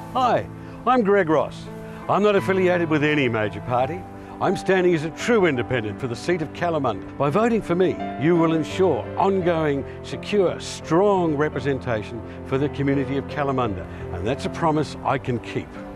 Hi, I'm Greg Ross. I'm not affiliated with any major party. I'm standing as a true independent for the seat of Kalamunda. By voting for me, you will ensure ongoing, secure, strong representation for the community of Kalamunda. And that's a promise I can keep.